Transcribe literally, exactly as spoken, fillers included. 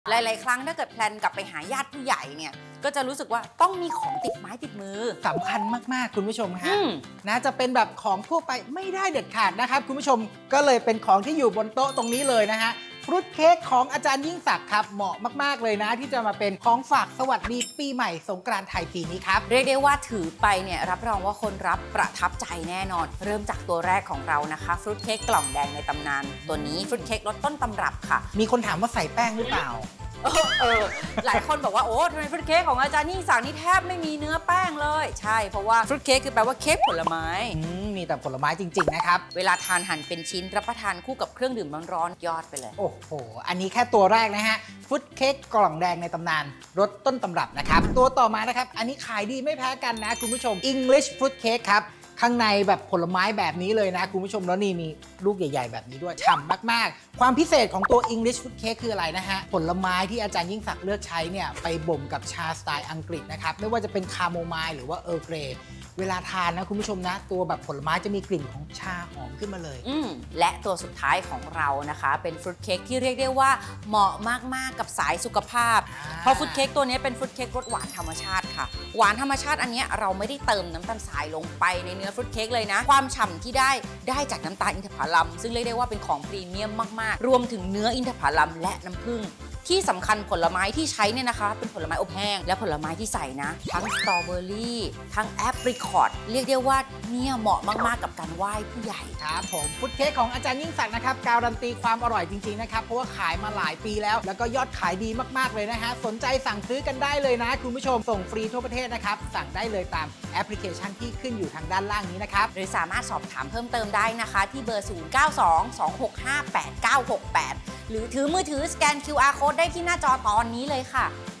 หลายๆครั้งถ้าเกิดแพลนกลับไปหาญาติผู้ใหญ่เนี่ยก็จะรู้สึกว่าต้องมีของติดไม้ติดมือสำคัญมากๆคุณผู้ชมฮะนะจะเป็นแบบของทั่วไปไม่ได้เด็ดขาดนะครับคุณผู้ชมก็เลยเป็นของที่อยู่บนโต๊ะตรงนี้เลยนะฮะฟรุตเค้กของอาจารย์ยิ่งศักดิ์ครับเหมาะมากๆเลยนะที่จะมาเป็นของฝากสวัสดีปีใหม่สงกรานต์ไทยปีนี้ครับเรียกได้ว่าถือไปเนี่ยรับรองว่าคนรับประทับใจแน่นอนเริ่มจากตัวแรกของเรานะคะฟรุตเค้กกล่องแดงในตำนานตัวนี้ฟรุตเค้กรสต้นตำรับค่ะมีคนถามว่าใส่แป้งหรือเปล่าเออเออหลายคนบอกว่าโอ้ทำไมฟรุตเค้กของอาจารย์ยิ่งศักดิ์นี่แทบไม่มีเนื้อแป้งเลยใช่เพราะว่าฟรุตเค้กคือแปลว่าเค้กผลไม้มีแต่ผลไม้จริงๆนะครับเวลาทานหั่นเป็นชิ้นรับประทานคู่กับเครื่องดื่มร้อนๆยอดไปเลยโอ้โหอันนี้แค่ตัวแรกนะฮะฟรุตเค้กกล่องแดงในตำนานรสต้นตำรับนะครับตัวต่อมานะครับอันนี้ขายดีไม่แพ้กันนะคุณผู้ชม English Fruit Cake ครับข้างในแบบผลไม้แบบนี้เลยนะคุณผู้ชมแล้วนี่มีลูกใหญ่ๆแบบนี้ด้วยฉ่ำมากๆความพิเศษของตัว English Fruit Cake คืออะไรนะฮะผลไม้ที่อาจารย์ยิ่งศักดิ์เลือกใช้เนี่ยไปบ่มกับชาสไตล์อังกฤษนะครับไม่ว่าจะเป็นคาโมไมล์หรือว่าเออร์เกรย์เวลาทานนะคุณผู้ชมนะตัวแบบผลไม้จะมีกลิ่นของชาหอมขึ้นมาเลยอืมและตัวสุดท้ายของเรานะคะเป็นฟรุตเค้กที่เรียกได้ว่าเหมาะมากๆกับสายสุขภาพเพราะฟรุตเค้กตัวนี้เป็นฟรุตเค้กรสหวานธรรมชาติค่ะหวานธรรมชาติอันนี้เราไม่ได้เติมน้ำตาลทรายลงไปในเนื้อฟรุตเค้กเลยนะความฉ่ำที่ได้ได้จากน้ำตาลอินทผลัมซึ่งเรียกได้ว่าเป็นของพรีเมียมมากๆรวมถึงเนื้ออินทผลัมและน้ำผึ้งที่สำคัญผลไม้ที่ใช้เนี่ยนะคะเป็นผลไม้อบแห้งและผลไม้ที่ใส่นะทั้งสตรอเบอรี่ทั้งแอปริคอตเรียกได้ว่าเนี่ยเหมาะมากๆกับการไหว้ผู้ใหญ่ครับผมฟรุตเค้กของอาจารย์ยิ่งศักดิ์นะครับการันตีความอร่อยจริงๆนะครับเพราะว่าขายมาหลายปีแล้วแล้วก็ยอดขายดีมากๆเลยนะฮะสนใจสั่งซื้อกันได้เลยนะคุณผู้ชมส่งฟรีทั่วประเทศนะครับสั่งได้เลยตามแอปพลิเคชันที่ขึ้นอยู่ทางด้านล่างนี้นะครับหรือสามารถสอบถามเพิ่มเติมได้นะคะที่เบอร์ศูนย์ เก้า สอง สอง หก ห้า แปด เก้า หก แปดหรือถือมือถือสแกน คิว อาร์ Code ได้ที่หน้าจอตอนนี้เลยค่ะ